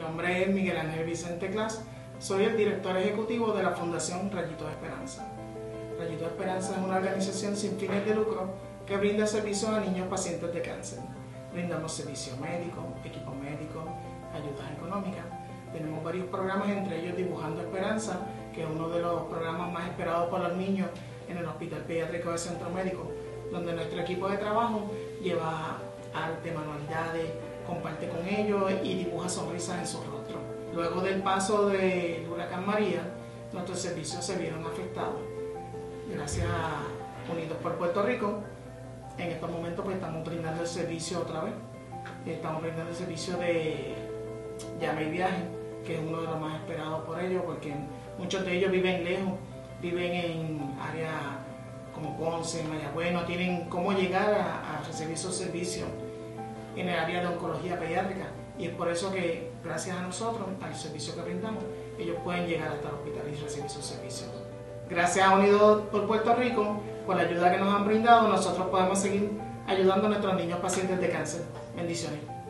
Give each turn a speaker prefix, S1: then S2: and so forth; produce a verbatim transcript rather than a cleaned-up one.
S1: nombre es Miguel Ángel Vicente Clas, soy el director ejecutivo de la Fundación Rayitos de Esperanza. Rayitos de Esperanza es una organización sin fines de lucro que brinda servicios a niños pacientes de cáncer. Brindamos servicios médicos, equipos médicos, ayudas económicas. Tenemos varios programas, entre ellos Dibujando Esperanza, que es uno de los programas más esperados por los niños en el Hospital Pediátrico del Centro Médico, donde nuestro equipo de trabajo lleva arte, manualidades, comparte con ellos y dibuja sonrisas en su rostro. Luego del paso del huracán María, nuestros servicios se vieron afectados. Gracias a Unidos por Puerto Rico, en estos momentos pues, estamos brindando el servicio otra vez. Estamos brindando el servicio de llave y viaje, que es uno de los más esperados por ellos, porque muchos de ellos viven lejos, viven en áreas como Ponce, Mayagüez, no tienen cómo llegar a, a recibir esos servicios en el área de oncología pediátrica, y es por eso que gracias a nosotros, al servicio que brindamos, ellos pueden llegar hasta el hospital y recibir sus servicios. Gracias a Unidos por Puerto Rico, por la ayuda que nos han brindado, nosotros podemos seguir ayudando a nuestros niños pacientes de cáncer. Bendiciones.